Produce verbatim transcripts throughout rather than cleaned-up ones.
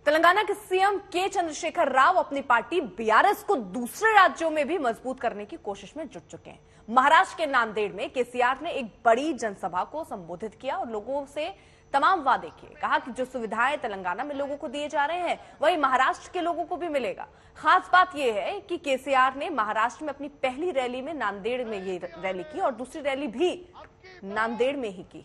तेलंगाना के सीएम के चंद्रशेखर राव अपनी पार्टी बीआरएस को दूसरे राज्यों में भी मजबूत करने की कोशिश में जुट चुके हैं। महाराष्ट्र के नांदेड़ में केसीआर ने एक बड़ी जनसभा को संबोधित किया और लोगों से तमाम वादे किए। कहा कि जो सुविधाएं तेलंगाना में लोगों को दिए जा रहे हैं वही महाराष्ट्र के लोगों को भी मिलेगा। खास बात यह है कि केसीआर ने महाराष्ट्र में अपनी पहली रैली में नांदेड़ में ये रैली की और दूसरी रैली भी नांदेड़ में ही की।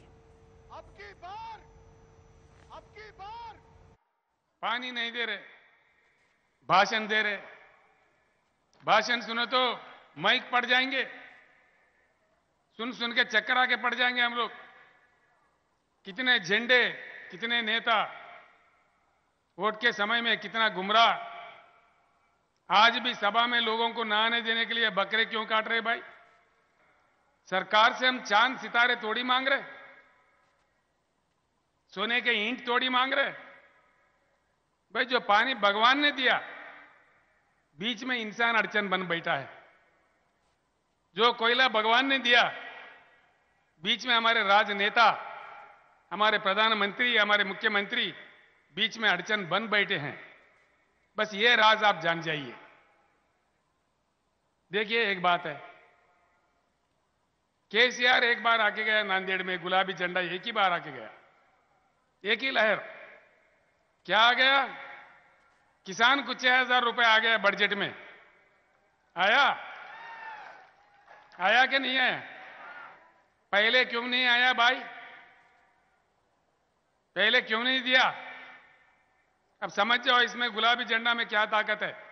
पानी नहीं दे रहे, भाषण दे रहे। भाषण सुनो तो माइक पड़ जाएंगे, सुन सुन के चक्कर आके पड़ जाएंगे हम लोग। कितने झंडे, कितने नेता, वोट के समय में कितना गुमराह। आज भी सभा में लोगों को नहाने देने के लिए बकरे क्यों काट रहे भाई? सरकार से हम चांद सितारे थोड़ी मांग रहे, सोने के ईंट थोड़ी मांग रहे भाई। जो पानी भगवान ने दिया, बीच में इंसान अड़चन बन बैठा है। जो कोयला भगवान ने दिया, बीच में हमारे राजनेता, हमारे प्रधानमंत्री, हमारे मुख्यमंत्री बीच में अड़चन बन बैठे हैं। बस ये राज आप जान जाइए। देखिए, एक बात है, केसीआर एक बार आके गया नांदेड़ में, गुलाबी झंडा एक ही बार आके गया, एक ही लहर। क्या आ गया? किसान को छह हजार रुपए आ गया बजट में। आया आया कि नहीं आया? पहले क्यों नहीं आया भाई? पहले क्यों नहीं दिया? अब समझ जाओ इसमें गुलाबी झंडा में क्या ताकत है।